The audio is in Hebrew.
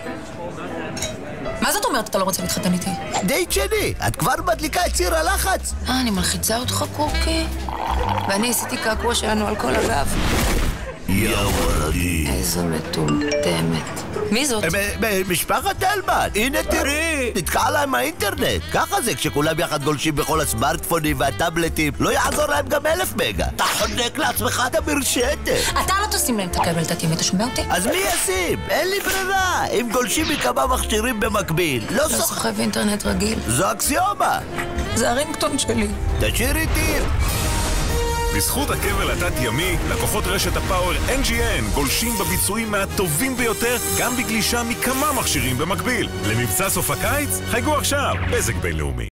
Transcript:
מה זאת אומרת אתה לא רוצה להתחתן איתי? דייט שני, את כבר מדליקה את ציר הלחץ. אני מלחיצה אותך קוקי. ואני עשיתי קעקוע שלנו על כל הגב. יא וולדי. איזו מטומטמת. מי זאת? משפחת תלמן. הנה תראי, נתקע להם האינטרנט. ככה זה כשכולם יחד גולשים בכל הסמארטפונים והטאבלטים. לא יעזור להם גם 1000 מגה. אתה חונק לעצמך את המרשתת. אתה לא תשים להם את הכבל תתאים, אתה שומע אותי? אז מי ישים? אין לי ברירה. אם גולשים מכמה מכשירים במקביל, לא אתה סוחב אינטרנט רגיל. זו אקסיומה. זה הרינגטון שלי. תשאיר איתי. בזכות הכבל התת-ימי, לקוחות רשת הפאוור NGN גולשים בביצועים מהטובים ביותר גם בגלישה מכמה מכשירים במקביל. למבצע סוף הקיץ, חייגו עכשיו, בזק בינלאומי.